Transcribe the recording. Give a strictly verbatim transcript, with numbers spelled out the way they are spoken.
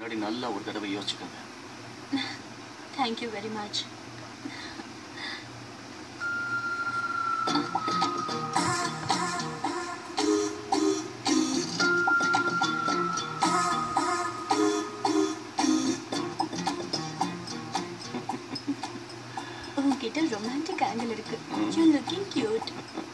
முன்னாடி நல்லா ஒரு தடவை யோசிச்சுக்கோங்க. Thank you very much. உங்ககிட்ட ரொமான்டிக் ஆங்கிள் இருக்கு. You're looking cute.